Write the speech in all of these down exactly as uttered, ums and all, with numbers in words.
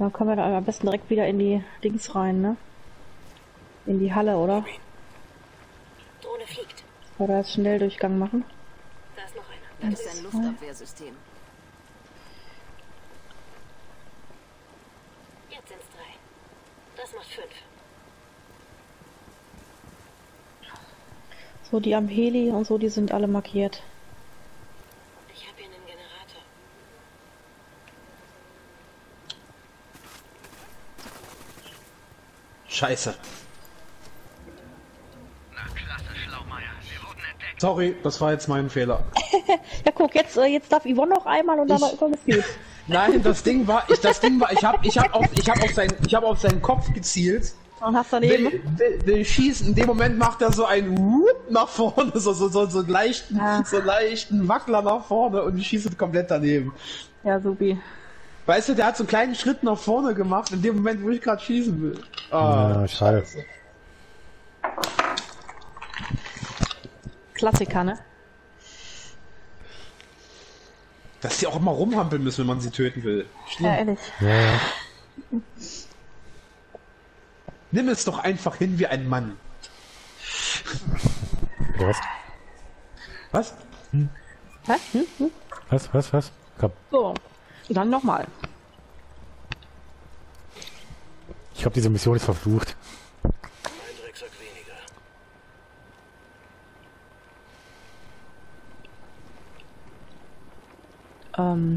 Dann können wir da am besten direkt wieder in die Dings rein, ne? In die Halle, oder? Drohne fliegt. Oder jetzt Schnelldurchgang machen? Da ist noch einer. Das ist ein Luftabwehrsystem. Jetzt sind's drei. Das macht fünf. So, die am Heli und so, die sind alle markiert. Ich habe hier einen Generator. Scheiße. Na klasse, Schlaumeier. Wir wurden entdeckt. Sorry, das war jetzt mein Fehler. Ja, guck, jetzt, äh, jetzt darf Yvonne noch einmal und dann Ich- war es gut. Nein, das Ding war, ich, das Ding war, ich hab, ich hab auf, ich hab auf seinen, ich hab auf seinen Kopf gezielt. Und hast daneben. Will, will, will schießen. In dem Moment macht er so einen Whoop nach vorne, so, so, so, so einen leichten, Ja. so einen leichten Wackler nach vorne und ich schieße komplett daneben. Ja, supi. Weißt du, der hat so einen kleinen Schritt nach vorne gemacht, in dem Moment, wo ich gerade schießen will. Ah, Ja, schade. Klassiker, ne? dass die auch immer rumhampeln müssen, wenn man sie töten will. Schlimm. Ja, ehrlich. Ja, ja. Nimm es doch einfach hin wie ein Mann. Was? Was? Hä? Hm? Hm? Was? Was? Was? Komm. So. Dann nochmal. Ich glaube, diese Mission ist verflucht. Ein Drecksack weniger. Ähm.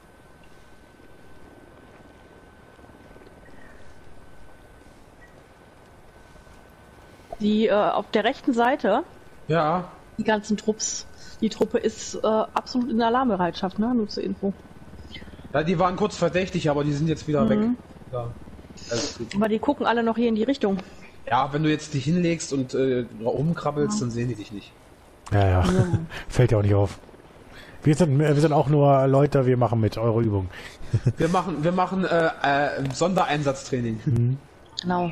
Die äh, auf der rechten Seite, Ja. die ganzen Trupps, die Truppe ist äh, absolut in Alarmbereitschaft, ne? Nur zur Info. Ja, die waren kurz verdächtig, aber die sind jetzt wieder Mhm. weg. Ja. Alles gut. Aber die gucken alle noch hier in die Richtung. Ja, wenn du jetzt dich hinlegst und äh, rumkrabbelst, dann sehen die dich nicht. Ja, ja. Fällt ja auch nicht auf. Wir sind, wir sind auch nur Leute, wir machen mit eurer Übung. Wir machen, wir machen äh, äh, Sondereinsatztraining. Mhm. Genau.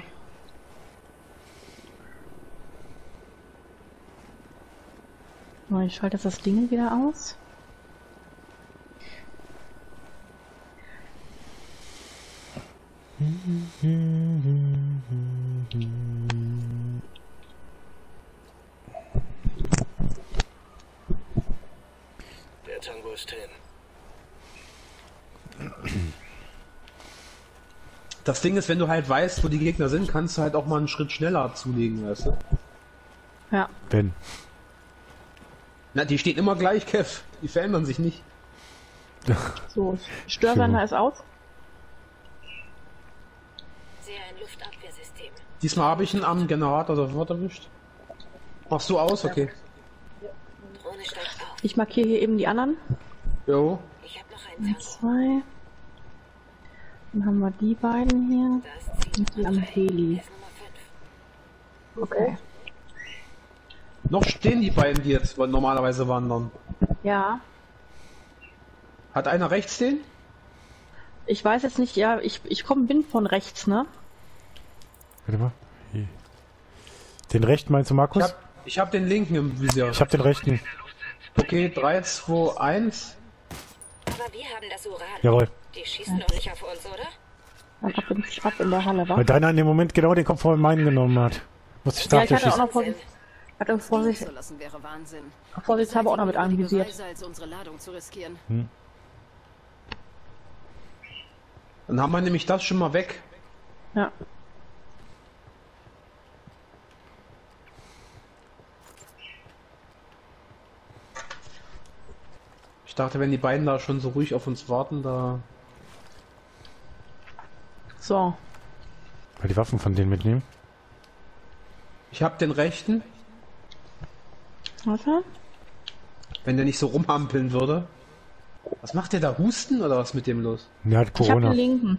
So, ich schalte jetzt das Ding wieder aus. Der Tango ist hin. Das Ding ist, wenn du halt weißt, wo die Gegner sind, kannst du halt auch mal einen Schritt schneller zulegen, weißt du? Ja. Wenn. Na, die stehen immer gleich, Kev. Die verändern sich nicht. So, Störsender ist aus. Sehe ein Luftabwehrsystem. Diesmal habe ich einen am Generator sofort erwischt. Machst du aus? Okay. Drohne steigt auf. Ich markiere hier eben die anderen. Jo. Ich habe noch einen Tango. Zwei. Dann haben wir die beiden hier. Da ist Und die am Heli. Ist Nummer fünf. Okay. Noch stehen die beiden, die jetzt normalerweise wandern. Ja. Hat einer rechts den? Ich weiß jetzt nicht, ja, ich, ich komme, bin von rechts, ne? Warte mal. Hier. Den rechten meinst du, Ich Markus? hab, ich hab den linken im Visier. Ich hab den rechten. Okay, drei, zwei, eins. Aber wir haben das Uran. Jawohl. Die schießen doch nicht auf uns, oder? Dann ab in, ab in der Halle, wa? Weil deiner in dem Moment genau den Kopf von meinen genommen hat. Muss ich Ja, ich dachte, hatte auch schießen. noch Vorsicht, hatte Vorsicht, zu lassen wäre Wahnsinn. vorsichtshalber auch noch mit anvisiert. Beweise, als unsere Ladung zu riskieren. Dann haben wir nämlich das schon mal weg. Ja. Ich dachte, wenn die beiden da schon so ruhig auf uns warten, da... So. Mal die Waffen von denen mitnehmen. Ich hab den rechten, Warte. wenn der nicht so rumhampeln würde. Was macht der da? Husten oder was mit dem los? Der hat Ich hab Corona. den linken.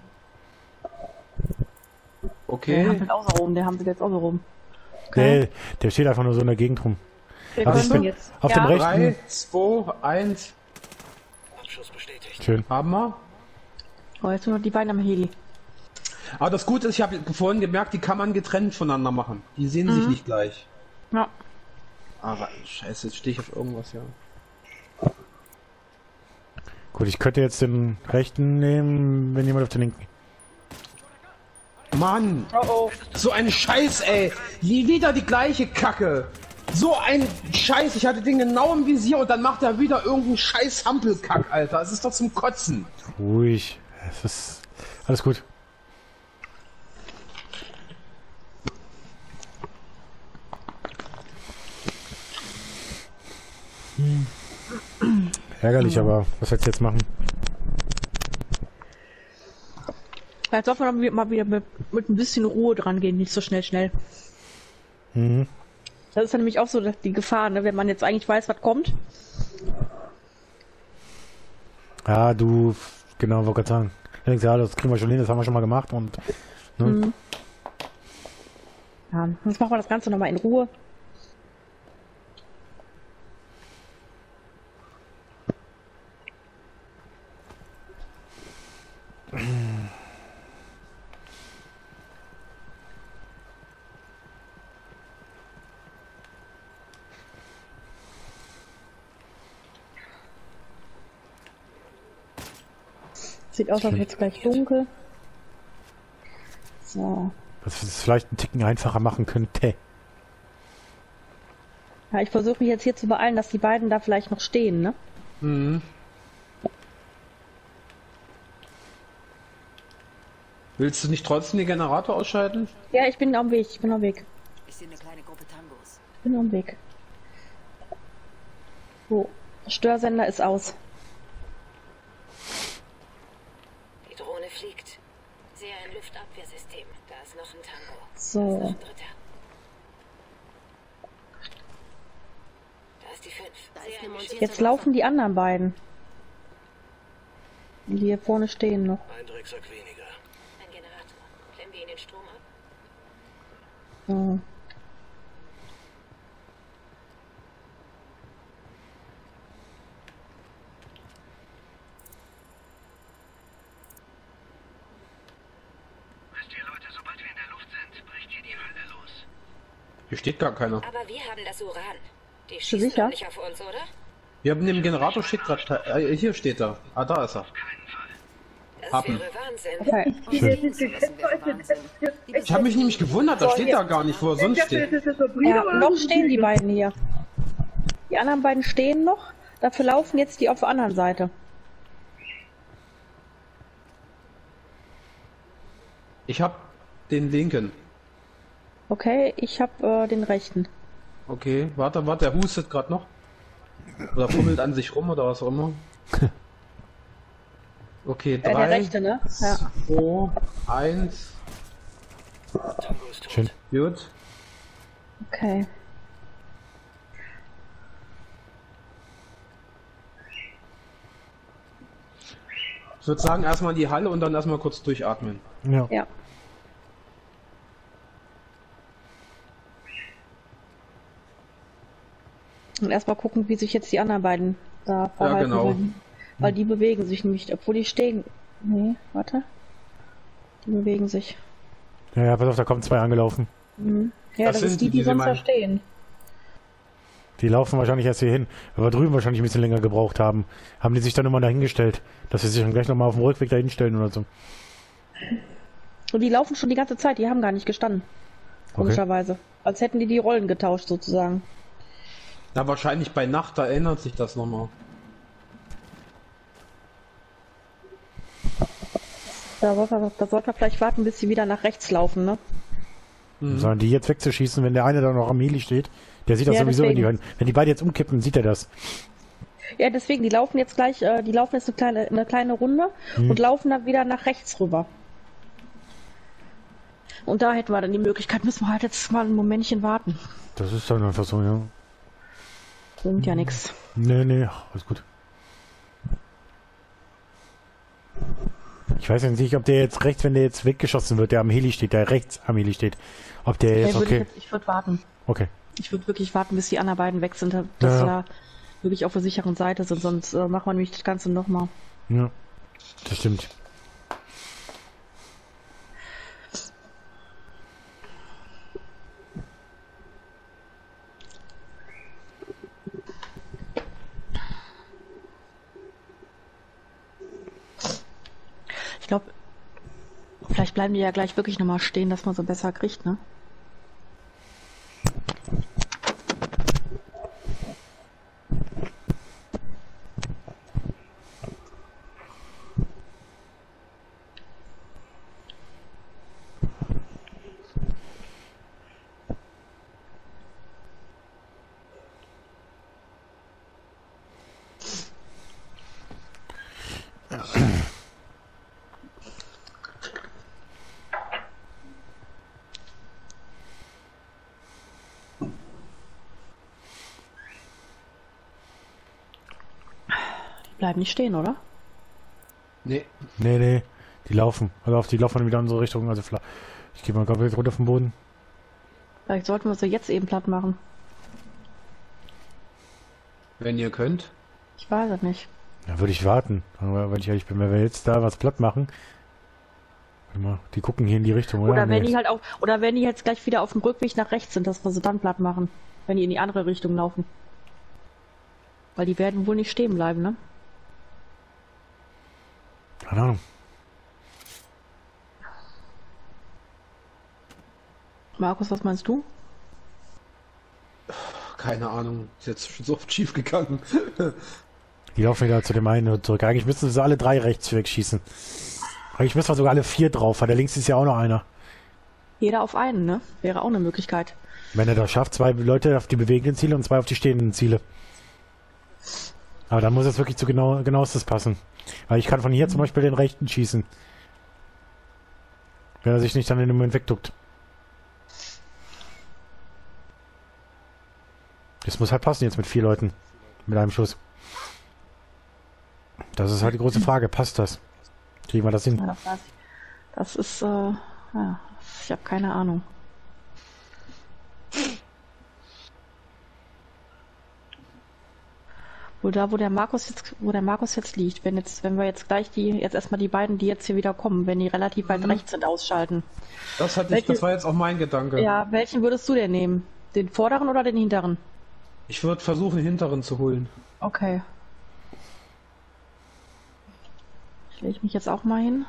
Der Okay. hampelt auch so rum, der hampelt jetzt auch so rum. Okay. Nee, der steht einfach nur so in der Gegend rum. Wir Also können ich bin jetzt. auf ja. dem rechten. drei, zwei, eins. Abschuss bestätigt. Schön. Haben wir. Oh, jetzt nur noch die beiden am Heli. Aber das Gute ist, ich habe vorhin gemerkt, die kann man getrennt voneinander machen. Die sehen sich nicht gleich. Ja. Aber scheiße, jetzt stehe ich auf irgendwas, ja. Gut, ich könnte jetzt den rechten nehmen, wenn jemand auf den linken. Mann! Oh oh. So ein Scheiß, ey! Wie wieder die gleiche Kacke! So ein Scheiß, ich hatte den genau im Visier und dann macht er wieder irgendeinen Scheiß Hampelkack, Alter. Es ist doch zum Kotzen. Ruhig. Es ist alles gut. Hm. Ärgerlich, aber was willst du jetzt machen? Jetzt darf man mal wieder mit, mit ein bisschen Ruhe dran gehen, nicht so schnell, schnell. Mhm. Das ist ja nämlich auch so die Gefahr, ne? Wenn man jetzt eigentlich weiß, was kommt. Ja, du, genau, wollte gerade sagen. Du denkst, ja, das kriegen wir schon hin, das haben wir schon mal gemacht und. Ne? Mhm. Ja, jetzt machen wir das Ganze nochmal in Ruhe. Sieht aus, als wäre es gleich dunkel. So. Was es vielleicht einen Ticken einfacher machen könnte. Ja, ich versuche mich jetzt hier zu beeilen, dass die beiden da vielleicht noch stehen, ne? Mhm. Willst du nicht trotzdem den Generator ausschalten? Ja, ich bin auf dem Weg, ich bin auf dem Weg. Ich sehe eine kleine Gruppe Tangos. Ich bin auf dem Weg. So, Störsender ist aus. Die Drohne fliegt. Sehe ein Luftabwehrsystem. Da ist noch ein Tango. So. Da ist noch ein dritter. Da ist die fünf. Da ist eine montierte Jetzt laufen die anderen beiden. Die hier vorne stehen noch. Ein Drecksack weniger. Ein Generator. Klemmen wir ihn den Strom ab? So. Wisst ihr, Leute, sobald wir in der Luft sind, bricht hier die Hölle los. Hier steht gar keiner. Aber wir haben das Uran. Die Bist du schießen sicher? doch nicht auf uns, oder? Wir haben den Generator steht gerade. Äh, hier steht er. Ah, da ist er. Keinen Fall. Das Haben. wäre Wahnsinn. Okay. Ich habe mich nämlich gewundert, da steht da gar nicht, wo er sonst steht. Ja, noch stehen die beiden hier. Die anderen beiden stehen noch. Dafür laufen jetzt die auf der anderen Seite. Ich habe den linken. Okay, ich habe äh, den rechten. Okay, warte, warte, der hustet gerade noch. Oder fummelt an sich rum oder was auch immer. Okay, Äh, der drei, rechte, ne? Ja. zwei, eins. Tango ist tot. Schön. Gut. Okay. Ich würde sagen, erstmal in die Halle und dann erstmal kurz durchatmen. Ja. Ja. Und erstmal gucken, wie sich jetzt die anderen beiden da verhalten. genau. werden. Weil die bewegen sich nicht, obwohl die stehen. Nee, warte. Die bewegen sich. Ja, ja, pass auf, da kommen zwei angelaufen. Mhm. Ja, Das das, sind ist die, die, die, die sie sonst da meinen. stehen. Die laufen wahrscheinlich erst hier hin, aber drüben wahrscheinlich ein bisschen länger gebraucht haben. Haben die sich dann immer dahingestellt, dass sie sich dann gleich nochmal auf dem Rückweg dahin stellen oder so. Und die laufen schon die ganze Zeit, die haben gar nicht gestanden. Komischerweise. Als hätten die die Rollen getauscht sozusagen. Na, wahrscheinlich bei Nacht, da ändert sich das nochmal. Da sollte man, da sollte man vielleicht warten, bis sie wieder nach rechts laufen, ne? Mhm. Sondern die jetzt wegzuschießen, wenn der eine da noch am Heli steht, der sieht das Ja, sowieso, wenn die, deswegen. hören. Wenn die beide jetzt umkippen, sieht er das. Ja, deswegen, die laufen jetzt gleich, äh, die laufen jetzt eine kleine, eine kleine Runde Hm. und laufen dann wieder nach rechts rüber. Und da hätten wir dann die Möglichkeit, müssen wir halt jetzt mal ein Momentchen warten. Das ist dann einfach so, ja. Bringt ja nichts. Nee, nee, ach, alles gut. Ich weiß jetzt nicht, ob der jetzt rechts, wenn der jetzt weggeschossen wird, der am Heli steht, der rechts am Heli steht, ob der jetzt, Ich würde okay, jetzt, ich würde warten. okay. Ich würde wirklich warten, bis die anderen beiden weg sind, dass Ja. wir da wirklich auf der sicheren Seite sind, sonst äh, machen wir nämlich das Ganze nochmal. Ja, das stimmt. Ich glaube, vielleicht Vielleicht bleiben die ja gleich wirklich nochmal stehen, dass man so besser kriegt, ne? Bleiben nicht stehen, oder? Nee. Nee, nee. Die laufen. Also auf die laufen wieder in unsere Richtung. Also fla- ich gehe mal komplett runter vom Boden. Vielleicht sollten wir sie jetzt eben platt machen. Wenn ihr könnt. Ich weiß es nicht. Da würde ich warten. Aber wenn ich ehrlich bin, wenn wir jetzt da was platt machen. Warte mal, die gucken hier in die Richtung, oder? Oder wenn Nee. die halt auch, oder wenn die jetzt gleich wieder auf dem Rückweg nach rechts sind, dass wir sie dann platt machen. Wenn die in die andere Richtung laufen. Weil die werden wohl nicht stehen bleiben, ne? Keine Ahnung. Markus, was meinst du? Keine Ahnung. Ist jetzt schon so oft schief gegangen. Die laufen wieder zu dem einen zurück. Eigentlich müssten sie alle drei rechts wegschießen. Eigentlich müssen wir sogar alle vier drauf, weil da links ist ja auch noch einer. Jeder auf einen, ne? Wäre auch eine Möglichkeit. Wenn er das schafft, zwei Leute auf die bewegenden Ziele und zwei auf die stehenden Ziele. Aber dann muss es wirklich zu genau, genauestes passen. Weil ich kann von hier zum Beispiel den rechten schießen. Wenn er sich nicht dann in dem Moment wegduckt. Das muss halt passen jetzt mit vier Leuten. Mit einem Schuss. Das ist halt die große Frage. Passt das? Kriegen wir das hin? Ja, das, weiß ich. Das ist, äh, ja, ich habe keine Ahnung. Wo da, wo der Markus jetzt, wo der Markus jetzt liegt, wenn jetzt, wenn wir jetzt gleich die, jetzt erstmal die beiden, die jetzt hier wieder kommen, wenn die relativ weit Mhm. rechts sind, ausschalten. Das hatte ich, Welche- das war jetzt auch mein Gedanke. Ja, welchen würdest du denn nehmen? Den vorderen oder den hinteren? Ich würde versuchen, den hinteren zu holen. Okay. Ich lege mich jetzt auch mal hin.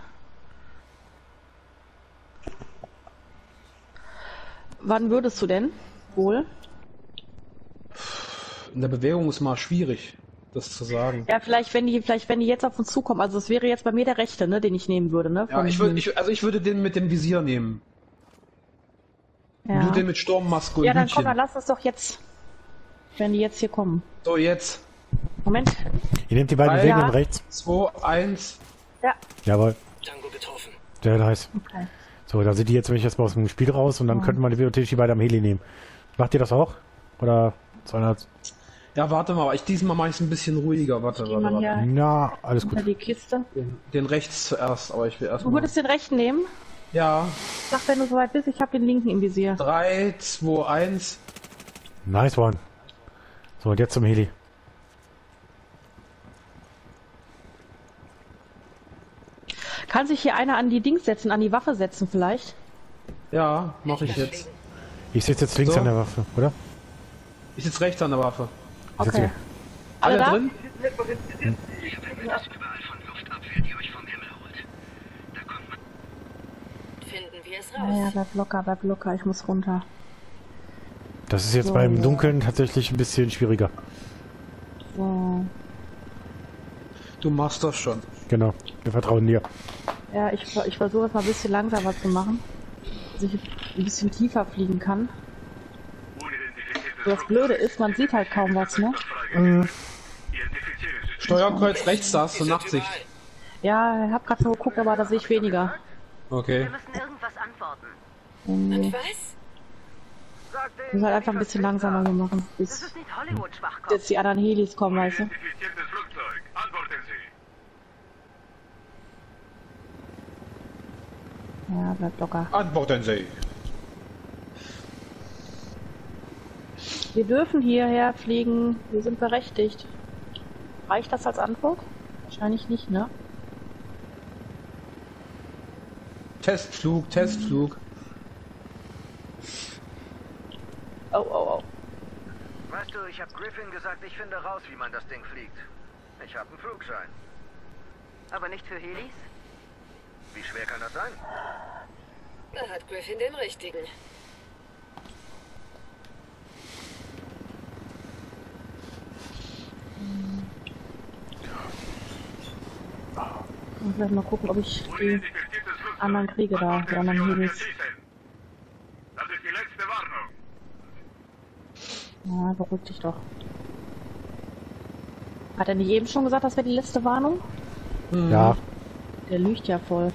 Wann würdest du denn wohl? In der Bewegung ist mal schwierig, das zu sagen. Ja, vielleicht wenn die, vielleicht wenn die jetzt auf uns zukommen. Also es wäre jetzt bei mir der rechte, ne, den ich nehmen würde, ne? Ja, Von- ich würde, ich, also ich würde den mit dem Visier nehmen. ja. Du den mit Sturmmaske und Ja, dann Hütchen. komm, dann lass uns doch jetzt, wenn die jetzt hier kommen. So, jetzt. Moment. Ihr nehmt die beiden Drei, bewegenden ja. rechts. zwei, eins. Ja. Jawohl. Tango getroffen. Sehr nice. Okay. So, da sind die jetzt nämlich erstmal aus dem Spiel raus und dann Ja. könnten wir theoretisch die beiden am Heli nehmen. Macht ihr das auch? Oder zweihundert? Ja, warte mal, ich diesmal mache ich es ein bisschen ruhiger. Warte, Geh warte, mal warte. hier Na, alles unter gut. die Kiste. Den, den rechts zuerst, aber ich will Du erstmal. würdest den rechten nehmen? Ja, Sag, wenn du soweit bist, ich habe den linken im Visier. drei, zwei, eins. Nice one. So, und jetzt zum Heli. Kann sich hier einer an die Dings setzen, an die Waffe setzen vielleicht? Ja, mache ich jetzt. Ich sitze jetzt links So. an der Waffe, oder? Ich sitze rechts an der Waffe. Ich sitze Okay. hier. Alle, da? drin? Ich habe etwas überall von Luftabwehr, die euch vom Himmel holt. Da kommt man. Finden wir es Ja, ja, raus. bleib locker, bleib locker, ich muss runter. Das ist jetzt So, beim ja. Dunkeln tatsächlich ein bisschen schwieriger. So. Du machst das schon. Genau. Wir vertrauen dir. Ja, ich, ich versuche es mal ein bisschen langsamer zu machen. Dass ich ein bisschen tiefer fliegen kann. Das Blöde ist, man sieht halt kaum was, ne? Steuerkreuz rechts, da hast du Nachtsicht. Ja, ich hab gerade so geguckt, aber da sehe ich weniger. Okay. Wir müssen irgendwas antworten. Nee. Was? Ich muss halt einfach ein bisschen langsamer hier machen, Das bis ist nicht Hollywood-Schwachkopf. jetzt die anderen Helis kommen, weißt du? Identifiziertes Flugzeug. Antworten Sie. Ja, bleib locker. Antworten Sie. Wir dürfen hierher fliegen, wir sind berechtigt. Reicht das als Antwort? Wahrscheinlich nicht, ne? Testflug, Testflug. Oh, oh, oh. Weißt du, ich habe Griffin gesagt, ich finde raus, wie man das Ding fliegt. Ich habe einen Flugschein. Aber nicht für Helis? Wie schwer kann das sein? Da hat Griffin den richtigen. Und vielleicht mal gucken, ob ich die anderen kriege da, die anderen Hebels. Das ist die letzte Warnung. Ja, beruhig dich doch. Hat er nicht eben schon gesagt, das wäre die letzte Warnung? Ja. Der lügt ja voll.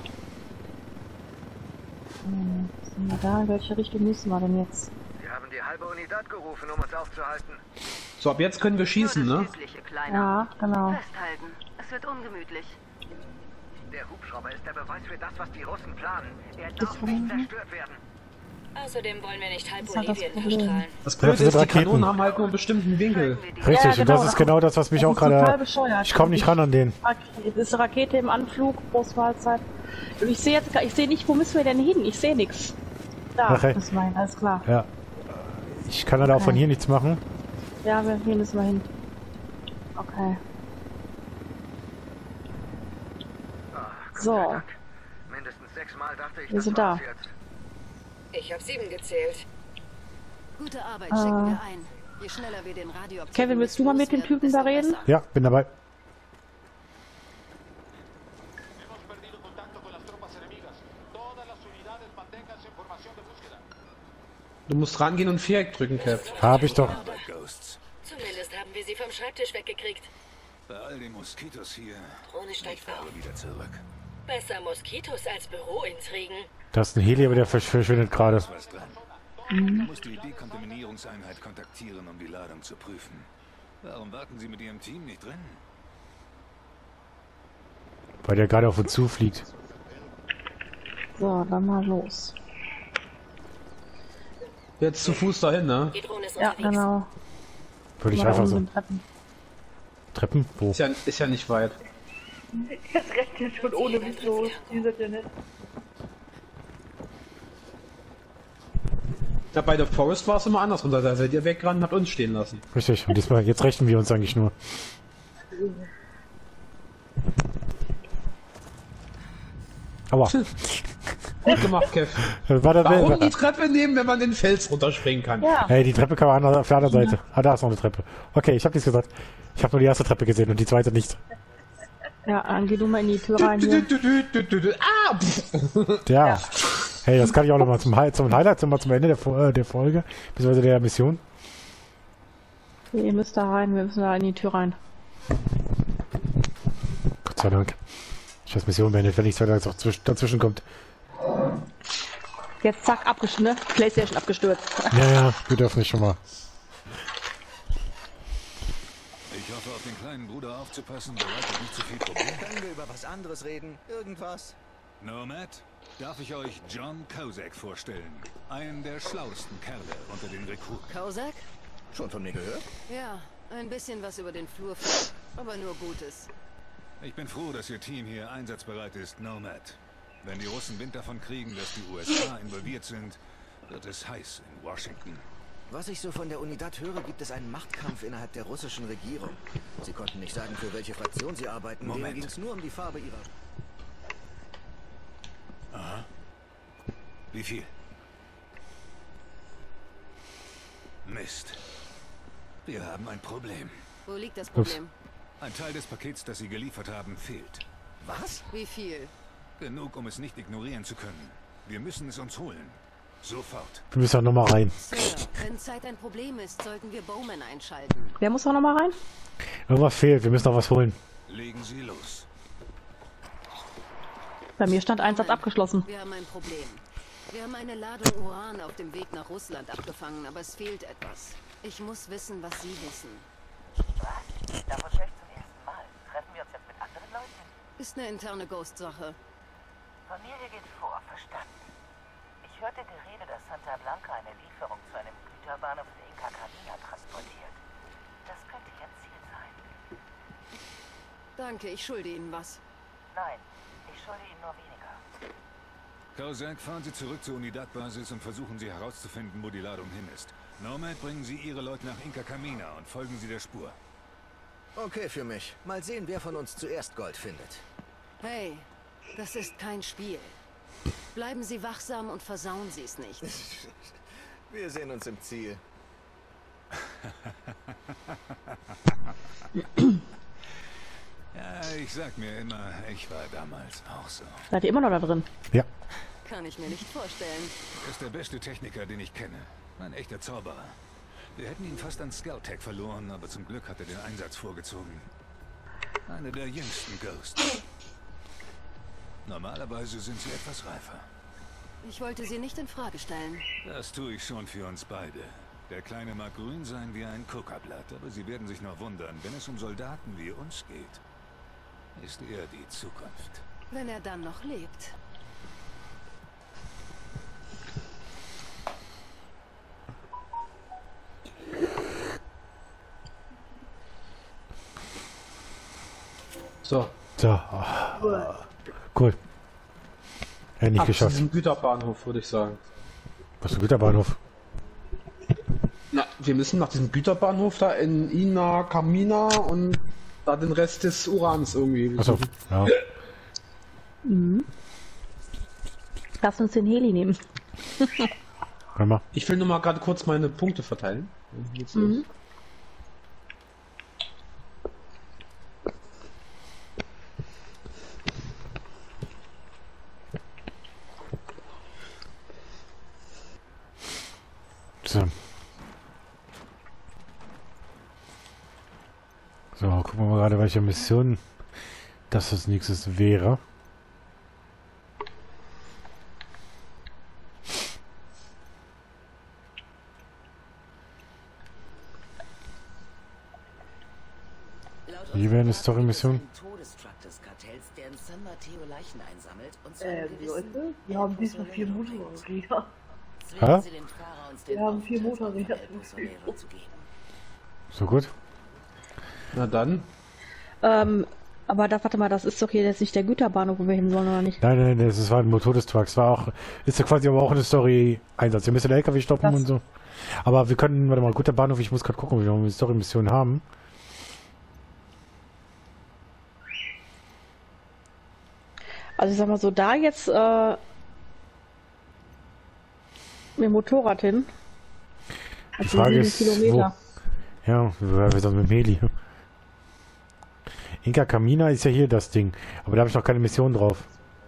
Hm, sind wir da? In welche Richtung müssen wir denn jetzt? Wir haben die halbe Unidad gerufen, um uns aufzuhalten. So, ab jetzt können wir schießen, ne? Ja, genau. Festhalten. Es wird ungemütlich. Der Hubschrauber ist der Beweis für das, was die Russen planen. Er darf nicht zerstört werden. Außerdem wollen wir nicht halb Das ist halt das Bolivien Problem. verstrahlen. Das Blöde sind ist, die Raketen. Kanonen haben halt nur einen bestimmten Winkel. Richtig, Ja, und genau, das ist genau das, was mich das auch ist total gerade... bescheuert. Ich komme nicht ran an den. Es ist Rakete im Anflug, Großmahlzeit. Und ich sehe jetzt, gar- ich sehe nicht, wo müssen wir denn hin? Ich sehe nichts. Da Okay. müssen wir hin, alles klar. Ja. Ich kann leider auch von hier nichts machen. Ja, wir hier müssen wir hin. Okay. Ach, Gott So. sei Dank. Mindestens sechsmal dachte ich, Wir das sind war's da. jetzt. Ich habe sieben gezählt. Gute Arbeit, Ah. schicken wir ein. Je schneller wir den Radioaktiven Kevin, willst du mal mit dem loswerden, Typen da desto reden? besser. Ja, bin dabei. Du musst rangehen und Viereck drücken, Kev. Hab ich doch. Ghosts. Zumindest haben wir sie vom Schreibtisch weggekriegt. Bei all den Moskitos hier. Drohne steigt Ich fahre auf. wieder zurück. Besser Moskitos als Bürointrigen. Da ist ein Heli, aber der versch- verschwindet gerade. Was dran? Du musst die Dekontaminierungseinheit kontaktieren, um die Ladung zu prüfen. Warum warten Sie mit Ihrem Team nicht drin? Weil der gerade auf uns zufliegt. So, dann mal los. Jetzt zu Fuß dahin, ne? Die Drohne ist Ja, unterwegs. genau. Würde ich Mal einfach oben so. sind Treppen. Treppen? Wo? Ist ja, ist ja nicht weit. Das rechnet schon ohne mich los. Die sind ja nett. Ja, bei der Forest war es immer andersrum. Da seid ihr weggerannt und habt uns stehen lassen. Richtig. Und diesmal, jetzt rechnen wir uns eigentlich nur. Aua. Gut gemacht, Kev. War der Warum Welt. die Treppe nehmen, wenn man den Fels runterspringen kann? Ja, Hey, die Treppe kann man an- auf der anderen Seite. Ah, da ist noch eine Treppe. Okay, ich habe nichts gesagt. Ich habe nur die erste Treppe gesehen und die zweite nicht. ja, dann geh du mal in die Tür rein Du, hier. du, du, du, du, du. Ah! pff. Ja. Hey, das kann ich auch noch mal zum, Hi- zum Highlight, zum, zum Ende der, Fo- äh, der Folge, beziehungsweise der Mission. Nee, ihr müsst da rein, wir müssen da in die Tür rein. Gott sei Dank. Ich habe Mission beendet, wenn nichts weiter dazwischen, dazwischen kommt. Jetzt zack, abgestürzt, ne? Playstation abgestürzt. Ja, ja, wir dürfen nicht schon mal. Ich hoffe, auf den kleinen Bruder aufzupassen, bereitet nicht zu viel Probleme. Können wir über was anderes reden? Irgendwas? Nomad, darf ich euch John Kozak vorstellen? Einen der schlauesten Kerle unter den Rekruten. Kausak? Schon von mir gehört? Ja, ein bisschen was über den Flur fällt, aber nur Gutes. Ich bin froh, dass Ihr Team hier einsatzbereit ist, Nomad. Wenn die Russen Wind davon kriegen, dass die U S A involviert sind, wird es heiß in Washington. Was ich so von der Unidad höre, gibt es einen Machtkampf innerhalb der russischen Regierung. Sie konnten nicht sagen, für welche Fraktion sie arbeiten. Denen Moment. ging es nur um die Farbe ihrer... Aha. Wie viel? Mist. Wir haben ein Problem. Wo liegt das Problem? Ein Teil des Pakets, das Sie geliefert haben, fehlt. Was? Wie viel? Genug, um es nicht ignorieren zu können. Wir müssen es uns holen. Sofort. Wir müssen ja noch mal rein. Sir, wenn Zeit ein Problem ist, sollten wir Bowman einschalten. Wer muss da noch mal rein? Irgendwas fehlt, wir müssen noch was holen. Legen Sie los. Bei mir stand Einsatz Moment. abgeschlossen. Wir haben ein Problem. Wir haben eine Ladung Uran auf dem Weg nach Russland abgefangen, aber es fehlt etwas. Ich muss wissen, was Sie wissen. Was? Davon höre ich zum ersten Mal. Treffen wir uns jetzt mit anderen Leuten? Ist eine interne Ghost-Sache. Familie geht vor, verstanden. Ich hörte Gerede, dass Santa Blanca eine Lieferung zu einem Güterbahnhof in Inca Carina transportiert. Das könnte ihr Ziel sein. Danke, ich schulde Ihnen was. Nein, ich schulde Ihnen nur weniger. Kozak, fahren Sie zurück zur Unidad-Basis und versuchen Sie herauszufinden, wo die Ladung hin ist. Nomad, bringen Sie Ihre Leute nach Inca Carina und folgen Sie der Spur. Okay für mich. Mal sehen, wer von uns zuerst Gold findet. Hey, Das ist kein Spiel. Bleiben Sie wachsam und versauen Sie es nicht. Wir sehen uns im Ziel. Ja, ich sag mir immer, ich war damals auch so. Seid ihr immer noch da drin? Ja. Kann ich mir nicht vorstellen. Er ist der beste Techniker, den ich kenne. Ein echter Zauberer. Wir hätten ihn fast an Skeltec verloren, aber zum Glück hat er den Einsatz vorgezogen. Eine der jüngsten Ghosts. Normalerweise sind sie etwas reifer. Ich wollte Sie nicht in Frage stellen. Das tue ich schon für uns beide. Der Kleine mag grün sein wie ein Kokablatt, aber Sie werden sich noch wundern, wenn es um Soldaten wie uns geht. Ist er die Zukunft. Wenn er dann noch lebt. So. So. Cool. Endlich Ab zu geschafft. diesem Güterbahnhof, würde ich sagen. Was für ein Güterbahnhof? Na, wir müssen nach diesem Güterbahnhof da in Ina Kamina und da den Rest des Urans irgendwie. Achso, ja. Mhm. Lass uns den Heli nehmen. Warte mal. Ich will nur mal gerade kurz meine Punkte verteilen. Mhm. So. So, gucken wir mal gerade, welche Mission das als nächstes wäre. Hier wäre eine Story-Mission. Äh, Leute, wir haben diesmal vier Motorräder. Hä? Wir haben vier Motorräder. So gut. Na dann. Ähm, aber da, warte mal, das ist doch hier jetzt nicht der Güterbahnhof, wo wir hin sollen, oder nicht? Nein, nein, nein, das war ein Motor des Trucks. War auch, ist ja quasi aber auch eine Story-Einsatz. Wir müssen den L K W stoppen das. und so. Aber wir können, warte mal, guter Bahnhof, ich muss gerade gucken, wie wir eine Story-Mission haben. Also ich sag mal so, da jetzt äh, mit dem Motorrad hin. Die Frage ist, wo? Ja, wir sind mit dem Heli. Inka Kamina ist ja hier das Ding, aber da habe ich noch keine Mission drauf.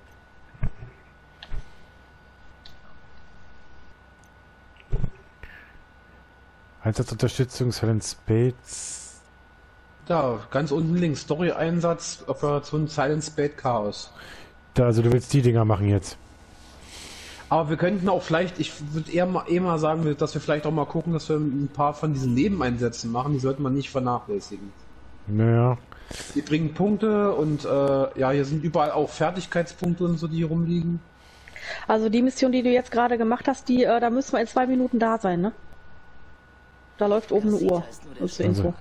Einsatzunterstützung, Silent Spades. Da, ganz unten links, Story-Einsatz, Operation Silent Spade Chaos. Da, also du willst die Dinger machen jetzt. Aber wir könnten auch vielleicht, ich würde eher mal, eher mal sagen, dass wir vielleicht auch mal gucken, dass wir ein paar von diesen Nebeneinsätzen machen, die sollte man nicht vernachlässigen. Naja. Die bringen Punkte und äh, ja, hier sind überall auch Fertigkeitspunkte und so, die hier rumliegen. Also die Mission, die du jetzt gerade gemacht hast, die, äh, da müssen wir in zwei Minuten da sein, ne? Da läuft oben eine Uhr. Das zur Info.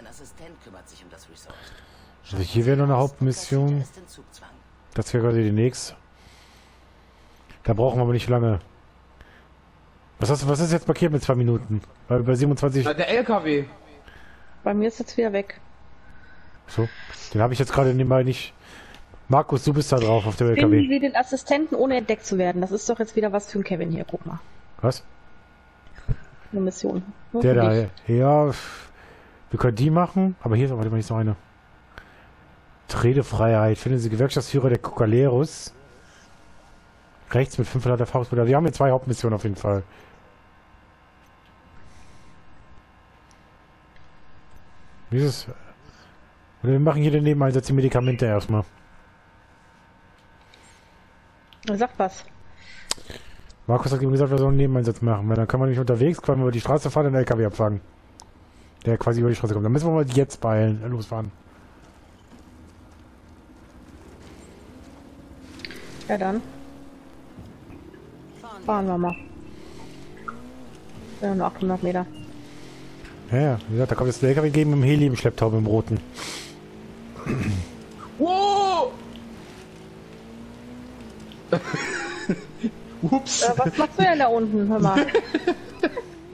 Also hier wäre noch eine Hauptmission. Das wäre gerade die nächste. Da brauchen wir aber nicht lange. Was, hast, was ist jetzt markiert mit zwei Minuten? Weil bei siebenundzwanzig... Na, der L K W. Bei mir ist jetzt wieder weg. So, den habe ich jetzt gerade nebenbei nicht... Markus, du bist da drauf auf dem L K W. Finden wir den Assistenten, ohne entdeckt zu werden. Das ist doch jetzt wieder was für ein Kevin hier. Guck mal. Was? Eine Mission. Nur Der für da, dich. ja... Wir können die machen, aber hier ist aber nicht so eine. Redefreiheit. Finden Sie Gewerkschaftsführer der Cocaleros. Rechts mit fünfhundert Erfahrungspunkte. Wir haben hier zwei Hauptmissionen auf jeden Fall. Wie ist es? Oder wir machen hier den Nebeneinsatz die Medikamente erstmal. Er sagt was. Markus hat ihm gesagt, wir sollen einen Nebeneinsatz machen, weil dann kann man nicht unterwegs, quasi über die Straße fahren und den L K W abfangen. Der quasi über die Straße kommt. Dann müssen wir mal jetzt beeilen, äh, losfahren. Ja dann. Fahren wir mal. Ja, nur achthundert Meter. Ja, ja, wie gesagt, da kommt jetzt der L K W gegen mit dem Heli im Schlepptau im Roten. Wow! Ups. Äh, was machst du denn da unten? Hör mal.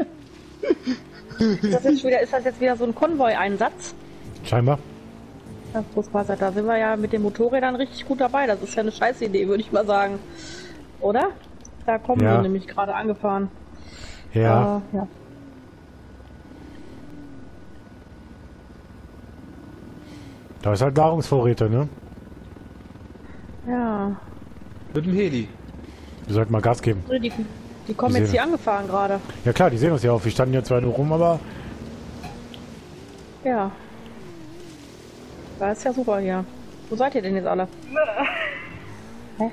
ist, das jetzt wieder, ist das jetzt wieder so ein Konvoi-Einsatz? Scheinbar. Ja, Großwasser, da sind wir ja mit den Motorrädern richtig gut dabei. Das ist ja eine scheiß Idee, würde ich mal sagen. Oder? Da kommen ja. wir nämlich gerade angefahren. Ja. Äh, ja. Da ist halt Nahrungsvorräte, ne? Ja. Mit dem Heli. Wir sollten mal Gas geben. Die, die kommen Die jetzt sehen- hier angefahren gerade. Ja klar, die sehen uns ja auch. Wir standen ja zwar nur rum, aber Ja. Das ist ja super hier. Wo seid ihr denn jetzt alle? Hä?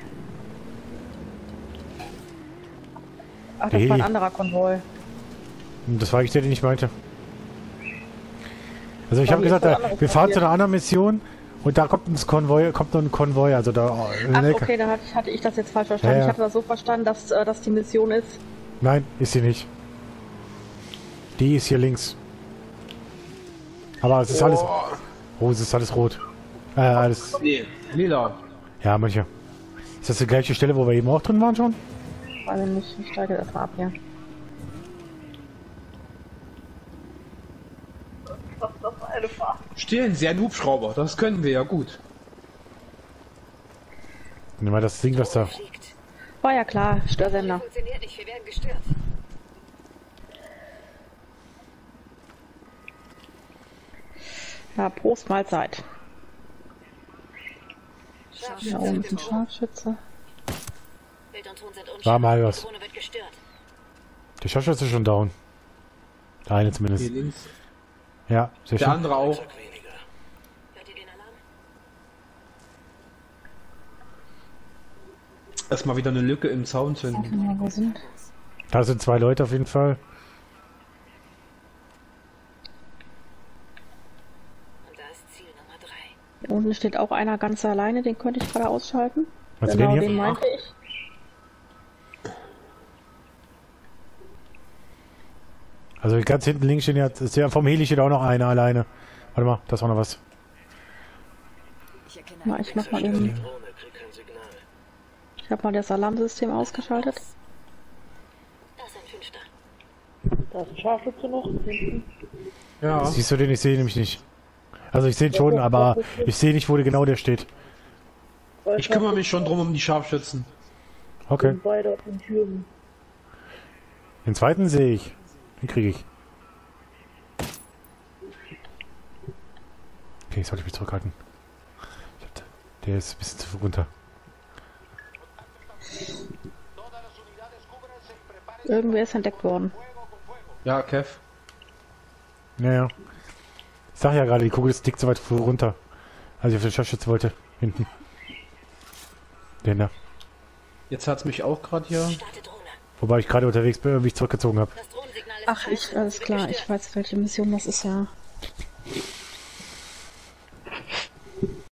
Ach, das Die war ein Heli. anderer Konvoi. das war ich der, den ich meinte. Also ich habe Sorry, gesagt, ist was da, anderes wir fahren zu passiert. einer anderen Mission und da kommt ein Konvoi, kommt noch ein Konvoi, also da. Ach, ne, okay, dann hatte ich, hatte ich das jetzt falsch verstanden. Ja, ja. Ich hatte das so verstanden, dass äh, das die Mission ist. Nein, ist sie nicht. Die ist hier links. Aber es ist alles. Oh, es ist alles rot. Äh, alles. Nee, lila. Ja, manche. Ist das die gleiche Stelle, wo wir eben auch drin waren schon? Weiß ich nicht, ich steige das mal ab hier. Was ist das für eine Fahrt? Stehlen Sie einen Hubschrauber, das können wir ja gut. Nimm mal das Ding, was da. Fliegt. War ja klar, Störsender. Funktioniert nicht, wir werden gestört. Ja, Prost, Mahlzeit. Da Scharfschütze oben ist ein im Büro. Scharfschütze. Bild und Ton sind unscharf. War mal Die was. Drohne wird gestört. Der Scharfschütze ist schon down. Der eine zumindest. Hier links. Ja, sehr Der schön. andere auch. Hört ihr den Alarm? Erstmal wieder eine Lücke im Zaun zünden. Warte mal, wo sind? Da sind zwei Leute auf jeden Fall. Und da ist Ziel Nummer drei. Hier unten steht auch einer ganz alleine, den könnte ich gerade ausschalten. Meinst du Genau, den den hier? meinte ich. Also ganz hinten links stehen ja, ist ja vom Heli steht auch noch einer alleine. Warte mal, da ist auch noch was. Ich erkenne Na, ich mach mal eben. Ich habe mal das Alarmsystem ausgeschaltet. Da ist ein Fünfter. Da ist ein Scharfschütze noch. Hinten. Ja. Siehst du den? Ich sehe nämlich nicht. Also ich sehe ihn schon, aber ich sehe nicht, wo der genau der steht. Ich kümmere mich schon drum um die Scharfschützen. Okay. Sind beide auf den Türen. Den zweiten sehe ich. Den kriege ich. Okay, jetzt sollte ich mich zurückhalten. Ich hab, der ist ein bisschen zu runter. Irgendwer ist entdeckt worden. Ja, Kev. Naja. Ich sag ja gerade, die Kugel ist dick so weit runter. Also ich auf den Scharfschütze wollte. Hinten. Den da. Jetzt hat's mich auch gerade hier. Starte Drohne. Wobei ich gerade unterwegs bin und mich zurückgezogen habe. Das Drohnensignal ist Ach, frei. ich, alles Wird klar, gestört. ich weiß, welche Mission das ist, ja.